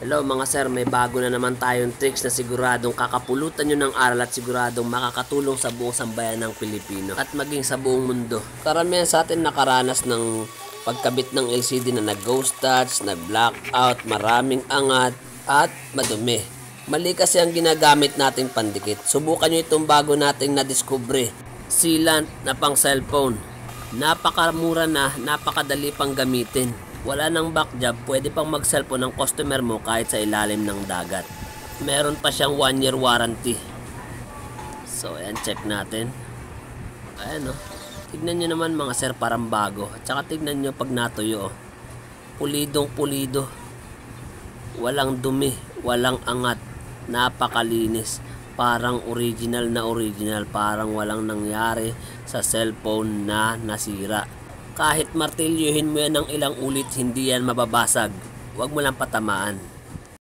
Hello mga sir, may bago na naman tayong tricks na siguradong kakapulutan nyo ng aral at siguradong makakatulong sa buong sambayan ng Pilipino at maging sa buong mundo. Karamihan sa atin nakaranas ng pagkabit ng LCD na nag-ghost touch, nag-blackout, maraming angat at madumi. Mali kasi ang ginagamit nating pandikit. Subukan nyo itong bago nating nadiskubre. Sealant na pang cellphone. Napakamura na, napakadali pang gamitin. Wala nang back job, pwede pang mag-cellphone ng customer mo kahit sa ilalim ng dagat. Meron pa siyang 1-year warranty. So, ayan, check natin. Ayan o. Tignan nyo naman mga sir, parang bago. At saka tignan nyo pag natuyo. Pulidong pulido. Walang dumi, walang angat. Napakalinis. Parang original na original. Parang walang nangyari sa cellphone na nasira. Kahit martilyuhin mo yan ng ilang ulit, hindi yan mababasag. Huwag mo lang patamaan.